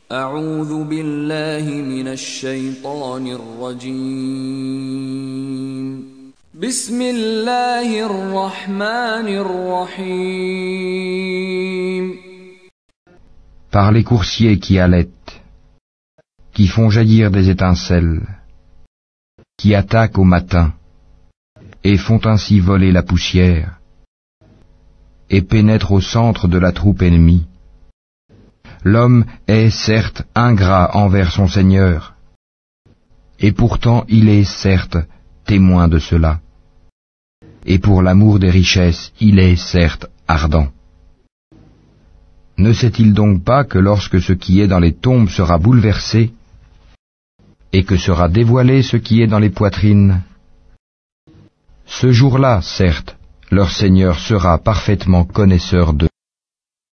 أعوذ بالله من الشيطان الرجيم بسم الله الرحمن الرحيم Par les coursiers qui allaitent, qui font jaillir des étincelles, qui attaquent au matin, et font ainsi voler la poussière, et pénètrent au centre de la troupe ennemie. L'homme est certes ingrat envers son Seigneur, et pourtant il est certes témoin de cela. Et pour l'amour des richesses, il est certes ardent. Ne sait-il donc pas que lorsque ce qui est dans les tombes sera bouleversé, et que sera dévoilé ce qui est dans les poitrines, ce jour-là, certes, leur Seigneur sera parfaitement connaisseur d'eux.